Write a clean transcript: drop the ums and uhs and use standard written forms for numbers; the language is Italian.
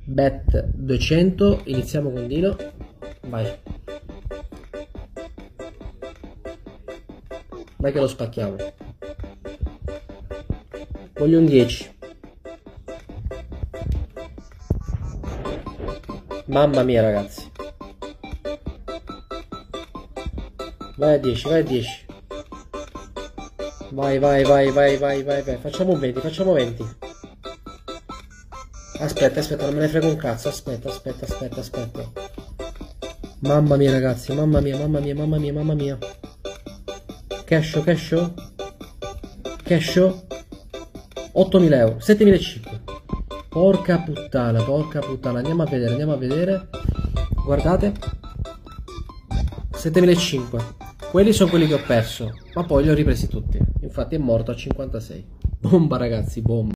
Bet 200, iniziamo con Dino. Vai. Vai che lo spacchiamo. Voglio un 10. Mamma mia ragazzi. Vai a 10, vai a 10. Vai, vai, vai, vai, vai, vai, vai. Facciamo 20, facciamo 20. Aspetta, aspetta, non me ne frega un cazzo. Aspetta, aspetta, aspetta, aspetta. Mamma mia ragazzi, mamma mia, mamma mia, mamma mia, mamma mia. Cascio, cascio. Cascio. 8.000 euro, 7.500. Porca puttana, porca puttana. Andiamo a vedere, andiamo a vedere. Guardate. 7.500. Quelli sono quelli che ho perso, ma poi li ho ripresi tutti. Infatti è morto a 56. Bomba ragazzi, bomba.